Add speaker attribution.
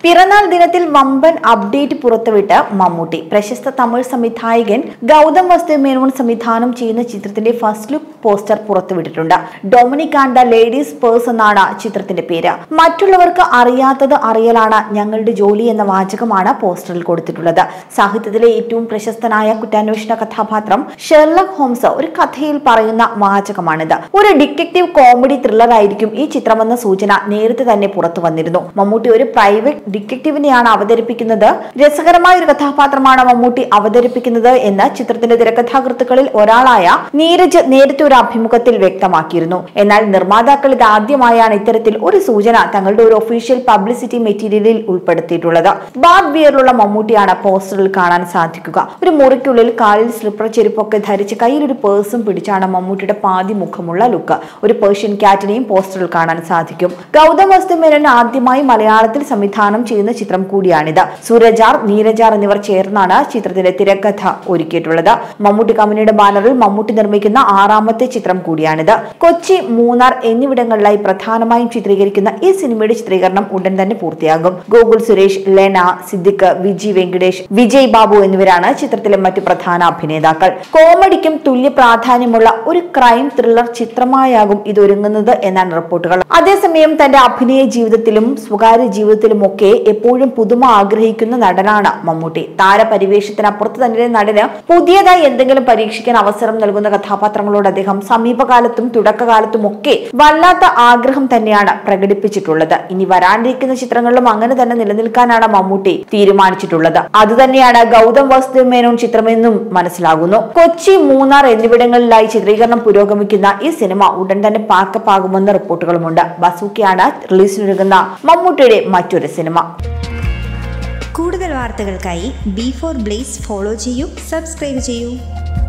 Speaker 1: പിറന്നാൾ ദിനത്തിൽ വമ്പൻ അപ്ഡേറ്റ് പുറത്തുവിട്ട് മമ്മൂട്ടി. പ്രശസ്ത തമിഴ് സംവിധായകൻ ഗൗതം വാസുദേവൻ സംവിധാനം ചെയ്യുന്ന ചിത്രത്തിന്റെ ഫസ്റ്റ് ലുക്ക് പോസ്റ്റർ പുറത്തുവിട്ടിട്ടുണ്ട്. Dominic and the ladies purse എന്നാണ് ചിത്രത്തിന്റെ പേര്. മറ്റുള്ളവർക്ക് അറിയാത്തത് അറിയലാണ് ഞങ്ങളുടെ ജോലി എന്ന വാചകമാണ് പോസ്റ്ററിൽ കൊടുത്തിട്ടുള്ളത്. സാഹിത്യത്തിലെ ഏറ്റവും പ്രശസ്തനായ കുറ്റാന്വേഷണ കഥാപാത്രം ഷെർലക് ഹോംസ് ഒരു കഥയിൽ പറയുന്ന വാചകമാണിത്. ഒരു ഡിറ്റക്റ്റീവ് കോമഡി ത്രില്ലർ ആയിരിക്കും ഈ ചിത്രമെന്ന സൂചന നേരത്തെ തന്നെ പുറത്തു വന്നിരുന്നു. മമ്മൂട്ടി ഒരു പ്രൈവറ്റ് ഡിറ്റക്റ്റീവിനെയാണ് അവതരിപ്പിക്കുന്നത്. രസകരമായ ഒരു കഥാപാത്രമാണ് മമ്മൂട്ടി അവതരിപ്പിക്കുന്നത് എന്ന് ചിത്രത്തിന്റെ തിരക്കഥാകൃത്തുക്കളിൽ ഒരാളായ നീരജ് നേരത്തെ ഒരു അഭിമുഖത്തിൽ വ്യക്തമാക്കിയിരുന്നു. എന്നാൽ നിർമ്മാതാക്കൾ ഇതാദ്യമായാണ് ഇത്തരത്തിൽ ഒരു സൂചന തങ്ങളുടെ ഒരു ഒഫീഷ്യൽ പബ്ലിസിറ്റി മെറ്റീരിയലിൽ ഉൾപ്പെടുത്തിയിട്ടുള്ളത്. ബാർഡ് വിയറിലുള്ള മമ്മൂട്ടിയാണ് പോസ്റ്ററിൽ കാണാൻ സാധിക്കുക. ഒരു മുറിക്കുള്ളിൽ കാലിൽ സ്ലിപ്പർ ചെരുപ്പൊക്കെ ധരിച്ച് കയ്യിൽ ഒരു പേഴ്സും പിടിച്ചാണ് മമ്മൂട്ടിയുടെ പാതി മുഖമുള്ള ലുക്ക്. ഒരു പേർഷ്യൻ ക്യാറ്റിനെയും പോസ്റ്ററിൽ കാണാൻ സാധിക്കും. ഗൗതം വാസുദേവൻ ആദ്യമായി മലയാളത്തിൽ സംവിധാനം ചെയ്യുന്ന ചിത്രം കൂടിയാണിത്. സൂരജാർ, നീരജാർ എന്നിവർ ചേർന്നാണ് ചിത്രത്തിന്റെ തിരക്കഥ ഒരുക്കിയിട്ടുള്ളത്. മമ്മൂട്ടി കമ്പനിയുടെ ബാനറിൽ മമ്മൂട്ടി നിർമ്മിക്കുന്ന 6ാമത്തെ ചിത്രം കൂടിയാണിത്. കൊച്ചി, മൂന്നാർ എന്നിവിടങ്ങളിലായി പ്രധാനമായും ചിത്രീകരിക്കുന്ന ഈ സിനിമയുടെ ചിത്രീകരണം ഉടൻ തന്നെ പൂർത്തിയാകും. ഗോകുൽ സുരേഷ്, ലെന, സിദ്ദിഖ്, വിജി വെങ്കടേഷ്, വിജയ് ബാബു എന്നിവരാണ് ചിത്രത്തിലെ മറ്റു പ്രധാന അഭിനേതാക്കൾ. കോമഡിക്കും തുല്യ പ്രാധാന്യമുള്ള ഒരു ക്രൈം ത്രില്ലർ ചിത്രമായാകും ഇതൊരുങ്ങുന്നത് എന്നാണ് റിപ്പോർട്ടുകൾ. അതേസമയം തന്റെ അഭിനയ ജീവിതത്തിലും സ്വകാര്യ ജീവിതത്തിലുമൊക്കെ എപ്പോഴും പുതുമ ആഗ്രഹിക്കുന്ന നടനാണ് മമ്മൂട്ടി. താരപരിവേഷത്തിനപ്പുറത്ത് തന്നെ നടന് പുതിയതായി എന്തെങ്കിലും പരീക്ഷിക്കാൻ അവസരം നൽകുന്ന കഥാപാത്രങ്ങളോട് അദ്ദേഹം സമീപകാലത്തും തുടക്കകാലത്തും ഒക്കെ വല്ലാത്ത ആഗ്രഹം തന്നെയാണ് പ്രകടിപ്പിച്ചിട്ടുള്ളത്. ഇനി വരാനിരിക്കുന്ന ചിത്രങ്ങളിലും അങ്ങനെ തന്നെ നിലനിൽക്കാനാണ് മമ്മൂട്ടി തീരുമാനിച്ചിട്ടുള്ളത്. അതുതന്നെയാണ് ഗൗതം വാസുദേവൻ മേനോൻ ചിത്രമെന്നും മനസ്സിലാകുന്നു. കൊച്ചി, മൂന്നാർ എന്നിവിടങ്ങളിലായി ചിത്രീകരണം പുരോഗമിക്കുന്ന ഈ സിനിമ ഉടൻ തന്നെ പാക്കപ്പ് ആകുമെന്ന റിപ്പോർട്ടുകളുമുണ്ട്. ബസൂക്കയാണ് റിലീസിനൊരുങ്ങുന്ന മമ്മൂട്ടിയുടെ മറ്റൊരു സിനിമ.
Speaker 2: കൂടുതൽ വാർത്തകൾക്കായി B4 Blaze ഫോളോ ചെയ്യൂ, സബ്സ്ക്രൈബ് ചെയ്യൂ.